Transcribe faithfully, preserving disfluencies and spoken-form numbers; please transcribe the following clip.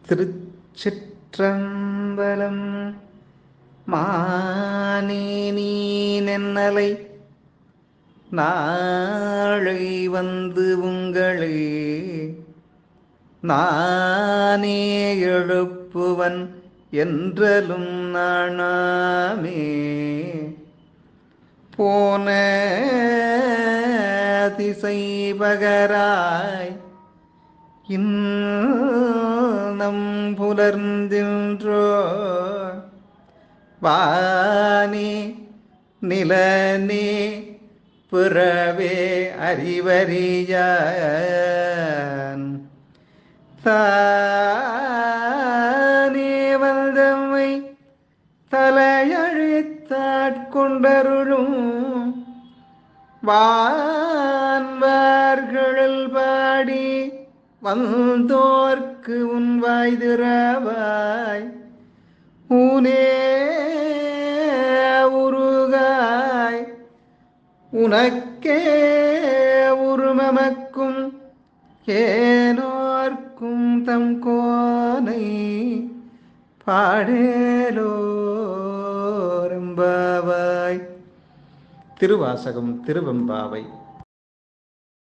திருச்சிற்றம்பலம். மானேனி நென்னலை நாளை வந்து உங்களே நானே எழுப்புவன் என்றலும் நாணாமே. போன திசை பகராய் இன்னம் புலர்ந்தின்றோ வானே நிலனே பிறவே அறிவறியான் தானே வந்தம்மை தலையழித்தாட்கொண்டருளும் வான்வார்கழல் பாடி வந்தோர்க்கு உன் வாய் திறவாய் ஊனே உருகாய் உனக்கே உருமமக்கும் ஏனோர்க்கும் தம் கோனை பாடேலோரெம்பாவாய். திருவாசகம் திருவெம்பாவை.